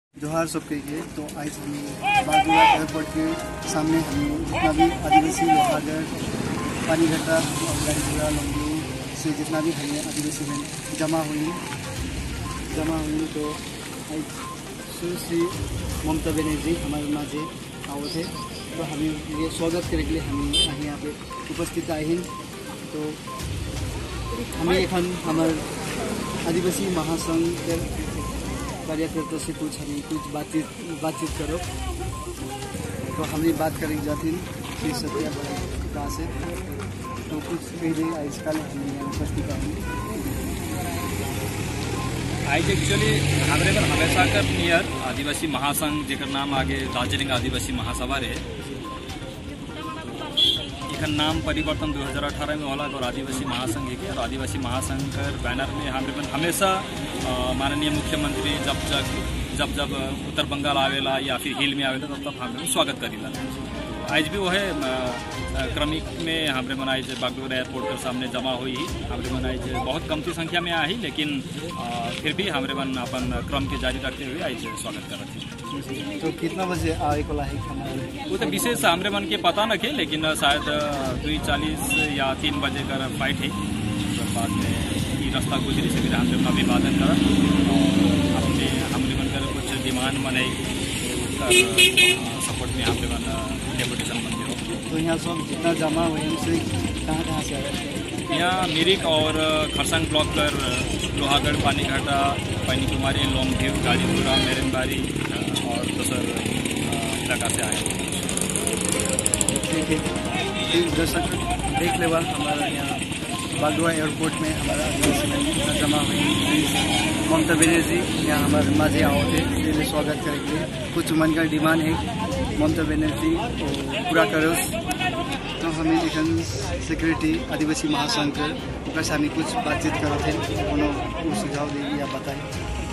जोहार सबके लिए। तो आज हम बागडोगरा एयरपोर्ट के सामने हम जितना भी आदिवासी लोहागढ़ पानीघट्टा और गाड़ीपुरा लंबू से जितना भी हमें आदिवासी में जमा हुई तो आज सुश्री ममता बनर्जी हमारे माझे आए थे। तो हमें ये स्वागत करने के लिए हम यहाँ पे उपस्थित आए हैं। तो हमें हमारे आदिवासी महासंघ के कार्यकर्ता से कुछ बातचीत करो। तो हमें बात करेंगे जाती श्री सत्या बड़ा से। तो कुछ पहले आजकल हम यहाँ उपस्थित आएंगे। आज एक्चुअली हमारे पर हमेशा कर नियर आदिवासी महासंघ जेकर नाम आगे दार्जिलिंग आदिवासी महासभा रहे। एखन नाम परिवर्तन 2018 में होला और आदिवासी महासंघ के और आदिवासी महासंघ कर बैनर में हमारे पर हमेशा माननीय मुख्यमंत्री जब उत्तर बंगाल आवेला या फिर हिल में आवेला तब हम स्वागत करीला। आज भी वह क्रमिक में हमारे मन आज बागडोगरा एयरपोर्ट के सामने जमा हुई। हमारे मन आज बहुत कमती संख्या में आई, लेकिन फिर भी हमारे मन अपन क्रम के जारी रखते हुए आज स्वागत कर रहे। तो कितना बजे आए को लाइक वो तो विशेष हमारे मन के पता न के, लेकिन शायद 2:40 या 3 बजे का फ्लाइट है। तो बाद में ये रास्ता गुजरी से फिर हमने अभिवादन करा और हमने मन कर कुछ डिमांड बनाई सपोर्ट में हमने मन डेपुटेशन बन गया। तो यहाँ सब जितना जमा हुए उनसे कहाँ से आए? यहाँ मिरिक और खरसंग ब्लॉक कर लोहागढ़ पानीघट्टा पानीकुमारी लोमभीव गाजीपुरा मेरनबारी और दूसर इलाका से आए। ठीक है, दर्शक देख लेवा हमारा यहाँ बागडोगरा एयरपोर्ट में हमारा आदिवासी में जमा हुई ममता बनर्जी यहाँ हमारे माझे आओ थे। इसलिए स्वागत करेंगे। कुछ मन का डिमांड है ममता बनर्जी को पूरा करो। तो हमें एक सेक्रेटरी आदिवासी महासंघ के सामने कुछ बातचीत कर थे। उन्होंने सुझाव देगी या बताएं।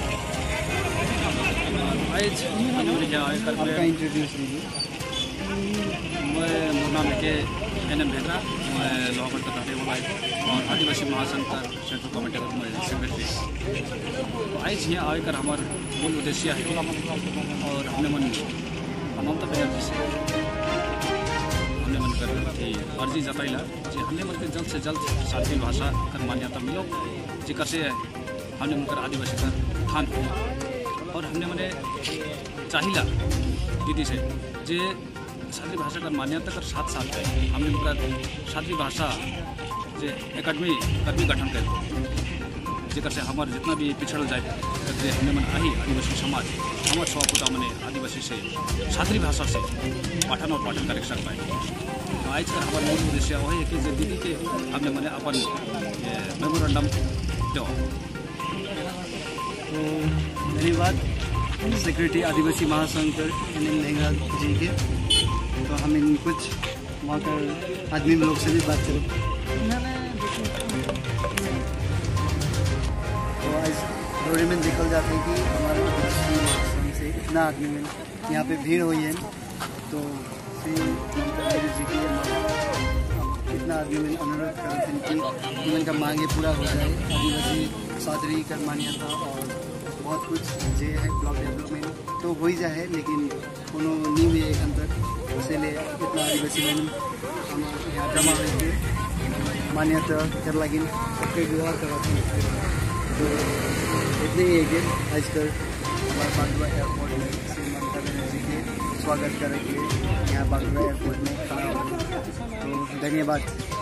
आपका इंट्रोड्यूस लीजिए। मैं मुन्ना के NM भेद्रा, मैं लोहागढ़ का रहने वाला और आदिवासी महासंघ का सेंट्रल कमेटी का मैं सेक्रेटरी। तो आज यहाँ आकर हमारा मूल उद्देश्य है और हमने मन ममता बनर्जी से हमने मन कर अर्जी जताइला कि हमने मन के जल्द से जल्द सातवी भाषा कर मान्यता मिलो, जिकर से हमने मन कर आदिवासी का थान हो। और हमने मने चाहिला दीदी से जे सातवी भाषा का मान्यता कर साथ हमने उनका सातवी भाषा जे एकेडमी गठन कर, जेकर से हमारे जितना भी पिछड़ जाए जे हमने मन आई आदिवासी समाज हमारे स्वपुता मने आदिवासी से सातवी भाषा से पठन और पाठन कर सक पाए। तो आज कर हमारा मूल उद्देश्य वही है कि जे दीदी के हमने मने अपन मेमोरेंडम दो। तो धन्यवाद सेक्रेटरी आदिवासी महासंघ NM भेद्रा जी के। तो हम इन कुछ वहाँ कर आदमी लोग से भी बात करें। तो आज दौरे में देखा जाता है कि हमारे आदिवासी महासंघ से इतना आदमी में यहाँ पे भीड़ हुई है। तो श्री ममता बनर्जी की इतना आदमी में अनुरोध करते हैं कि उनका मांगे पूरा हो जाए। आदिवासी सादरी कर मान्यता और बहुत कुछ जे है ब्लॉक डेवलपमेंट तो हो ही जाए, लेकिन कोनो नहीं हुए एखन तक। इसलिए इतना आदिवासी में हम यहाँ जमा हुए मान्यता कर लगी सबके व्यवहार कराते हैं। तो इतने ही है कि आजकल हमारे बागडोगरा एयरपोर्ट में श्री ममता बनर्जी के स्वागत करेंगे यहाँ बागडोगरा एयरपोर्ट में खड़ा हो। तो धन्यवाद।